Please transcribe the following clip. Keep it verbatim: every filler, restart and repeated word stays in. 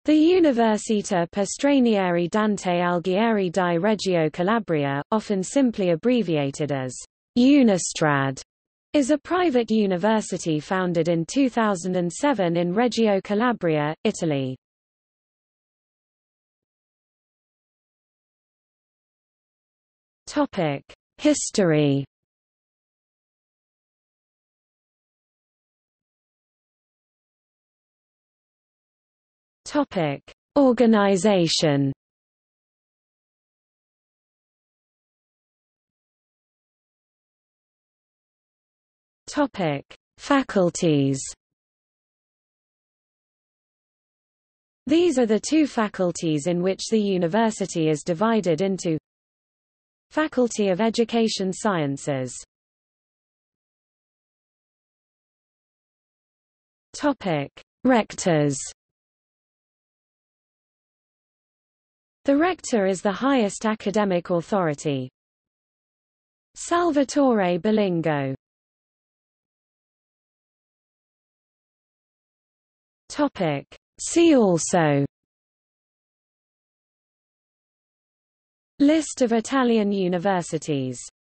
The Università per stranieri Dante Alighieri di Reggio Calabria, often simply abbreviated as Unistrad, is a private university founded in two thousand seven in Reggio Calabria, Italy. Topic: History. Topic: Organization. Topic: Faculties. These are the two faculties in which the university is divided into: Faculty of Education Sciences. Topic: Rectors. The rector is the highest academic authority. Salvatore Bilingo. Topic: See also. List of Italian universities.